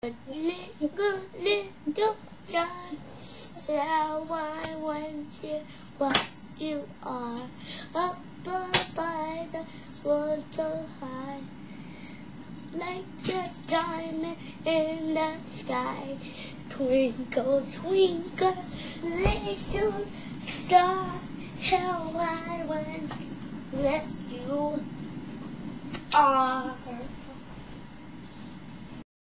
Little star, how I wonder what you are. Up by the world so high, like a diamond in the sky. Twinkle, twinkle, little star, how I wonder what you are.